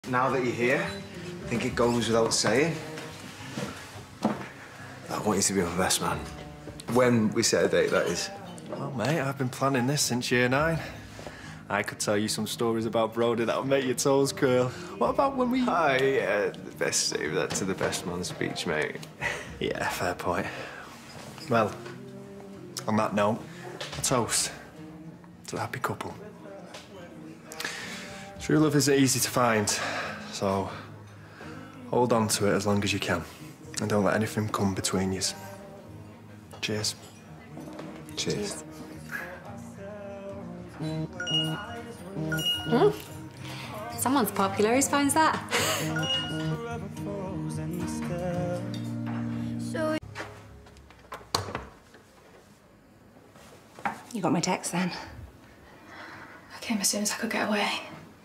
Now that you're here, I think it goes without saying, I want you to be my best man. When we set a date, that is. Well, mate, I've been planning this since year 9. I could tell you some stories about Brody that'll make your toes curl. What about when we... Oh, yeah, best save that to the best man speech, mate. Yeah, fair point. Well, on that note, a toast to a happy couple. True love isn't easy to find, so hold on to it as long as you can. And don't let anything come between you. Cheers. Cheers. Someone's popular. Who finds that? You got my text then? I came as soon as I could get away.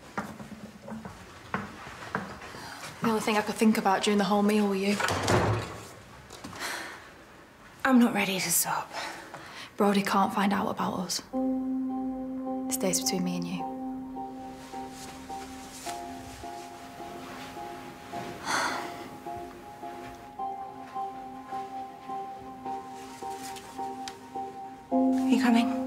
The only thing I could think about during the whole meal were you. I'm not ready to stop. Brody can't find out about us. It stays between me and you. Are you coming?